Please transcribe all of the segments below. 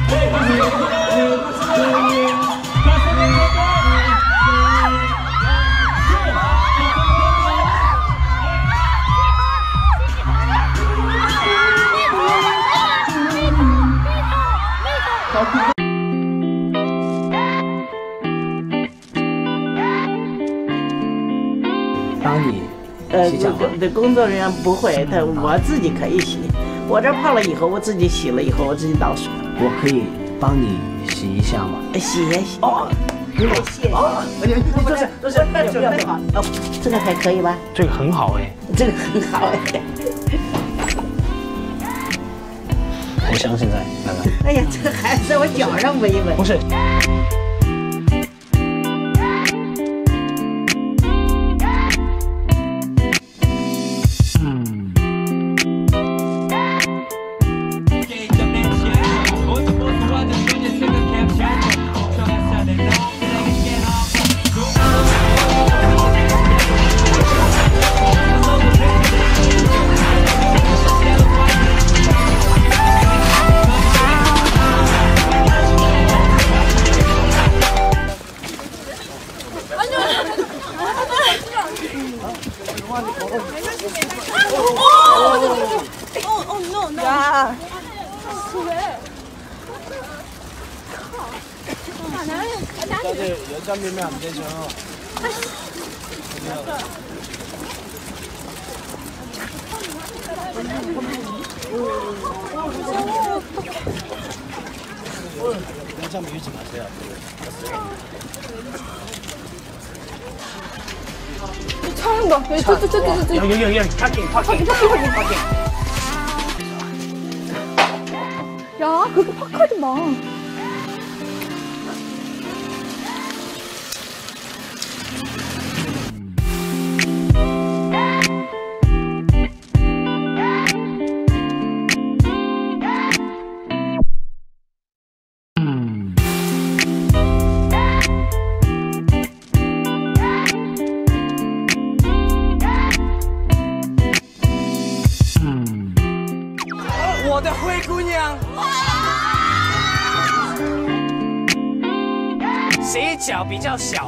帮你洗脚吗？ 对，工作人员不会，我自己可以洗。我这泡了以后，我自己洗了以后，我自己倒水。 我可以帮你洗一下吗？ 洗也洗。哦，谢谢。都是准备好。哦，这个还可以吧？ 这个很好哎， 这个很好哎。 我相信在，来来。 哎呀，这个还在我脚上闻一闻。 不是。 야. 다들 여자 밀면 안 되죠. 여자 밀지 마세요. 잘한다. 여기 파킹. 야, 그렇게 팍하지 마. 我的灰姑娘，谁脚比较小？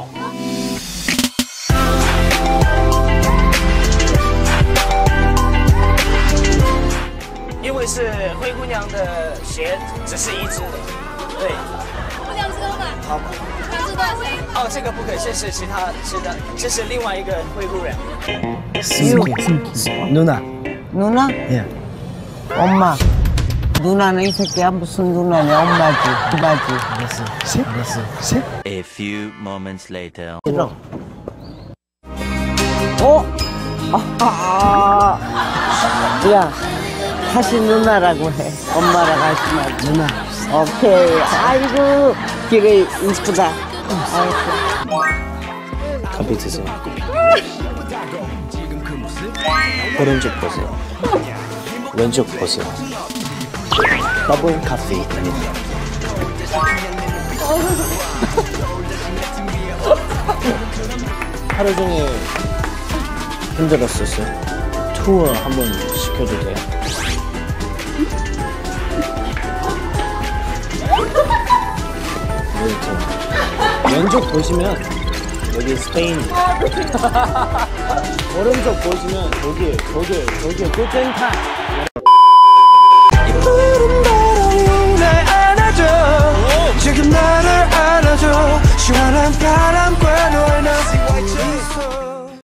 因为是灰姑娘的鞋只是一只的，对。 不两只吗？ 好。 他知道谁？ 哦，这个不可以，这是其他，是的，这是另外一个灰姑人。누나. 누나? 예. 엄마. 누나는 이 새끼야 무슨 누나냐? 엄마지, 오빠지. 알았어. A few moments later. 야, 다시 누나라고 해. 엄마라고 하지 마. 누나. 오케이. 아이고, 되게 이쁘다. 커피 드세요. 오른쪽 보세요. 왼쪽 보세요. 버블 커피 아닙니다. 하루 종일 힘들었었어요. 투어 한번 시켜도 돼요? 왼쪽 보시면 여기 스페인. 오른쪽 보시면 독일, 독일, 독일, 구텐타이.